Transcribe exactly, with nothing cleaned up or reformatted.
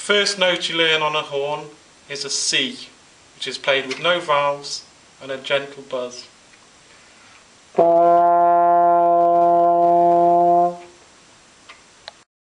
first note you learn on a horn is a C, which is played with no vowels and a gentle buzz.